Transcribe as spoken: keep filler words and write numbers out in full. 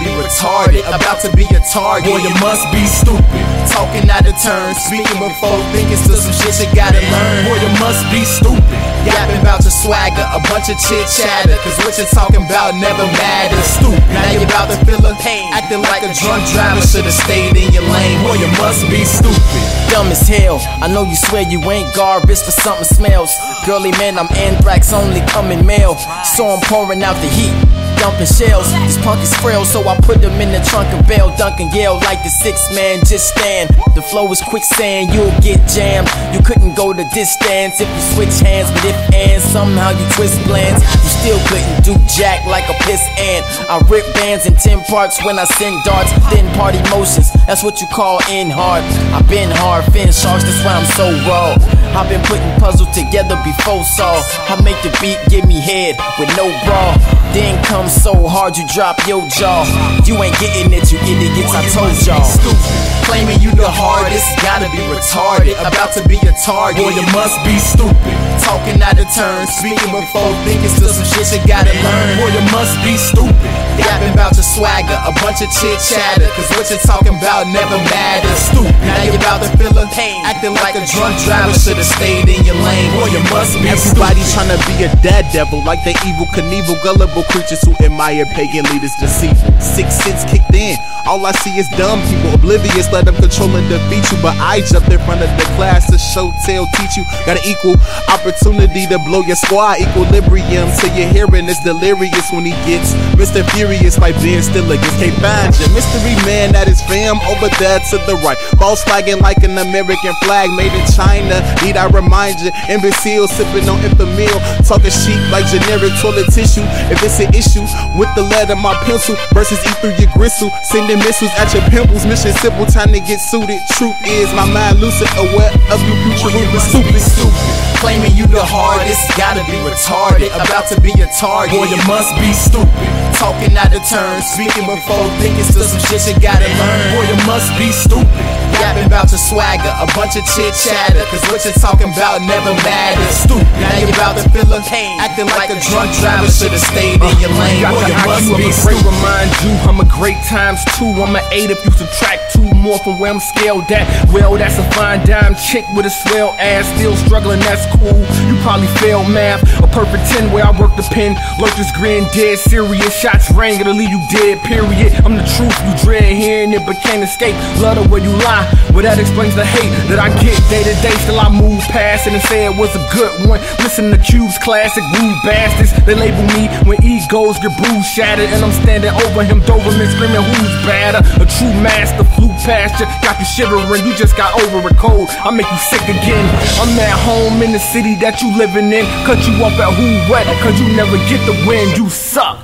be retarded, about to be a target. Boy, you must be stupid, talking out of turn, speaking before thinking, still some shit you gotta learn. Boy, you must be stupid, yapping about your swagger, a bunch of chit chatter, cause what you're talking about never matters. Stupid, now you about to feel a pain, acting like a drunk driver, should've stayed in your lane. Boy, you must be stupid. Dumb as hell, I know you swear you ain't garbage, but something smells. Girly man, I'm anthrax, only coming mail. So I'm pouring out the heat, dumping shells. This punk is frail, so I put them in the trunk and bail. Duncan yell like the six man, just stand. The flow is quicksand, you'll get jammed. You couldn't go the distance if you switch hands, but if and somehow you twist plans, you still couldn't do jack like a piss ant. I rip bands in ten parts when I send darts. Thin party motions, that's what you call in hard. I've been hard, fin sharks, that's why I'm so raw. I've been putting puzzles together before Saw. I make the beat give me head with no bra. Then come so hard you drop your jaw. You ain't getting it, you idiots, I told y'all. Claiming you the hardest, gotta be retarded, about to be a target. Boy, you must be stupid, talking out of turn, speaking before thinking, still some shit you gotta learn. Boy, you must be stupid, yapping about your swagger, a bunch of chit chatter, cause what you're talking about never matters. Stupid, now you about to feel a pain, acting like a drunk driver, should've stayed in your lane. Boy, you must be Everybody stupid. trying to be a dead devil, like the evil Knievel, gullible creatures who admire pagan leaders deceitful. Sixth sense kicked in, all I see is dumb people, oblivious, let them control and defeat you. But I jumped in front of the class to show, tell, teach you. Got an equal opportunity to blow your squad, equilibrium. So your hearing is delirious when he gets Mister Furious like Ben Stiller gets. Can't find you, mystery man, that is fam over there to the right. False flagging like an American flag made in China. Need I remind you, imbecile sipping on infamil, talking cheap like generic toilet tissue. If it's an issue with the lead of my pencil versus eat through your gristle, sending missiles at your pimples. Mission simple, time to get suited. Truth is, my mind lucid, aware of your future. Moving stupid, stupid. Claiming you the hardest, gotta be retarded, about to be a target. Boy, you must be stupid, talking out of turn, speaking before thinking, still some shit you gotta learn. Boy, you must be stupid, yapping about your swagger, a bunch of chit chatter, cause what you're talking about never matters. Stupid, now you about to feel a pain, acting like a drunk driver, should've stayed in your lane. Boy, you must be stupid. Remind you, I'm a great times two. I'm an eight if you subtract two more from where I'm scaled at. Well, that's a fine dime chick with a swell ass, still struggling, that's cool. You probably failed math. A perfect ten where I work the pen. Lurkers grin, dead serious. Shots rang, it'll leave you dead, period. I'm the truth, you dread hearing it but can't escape. Love the way you lie, well that explains the hate that I get day to day. Still I move past it and say it was a good one. Listen to Cube's classic, rude bastards. They label me when egos get bruised, shattered, and I'm standing over him, Doberman screaming who's badder. A true master, flew past you, got you shivering. You just got over a cold, I make you sick again. I'm at home in the city that you living in, cut you off at who what, cause you never get the win, you suck.